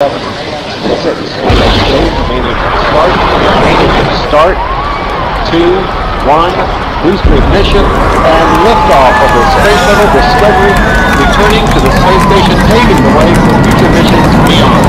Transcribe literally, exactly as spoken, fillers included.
seven, six, start, start, two, one, booster ignition, and liftoff of the Space Shuttle Discovery, returning to the space station, paving the way for future missions beyond.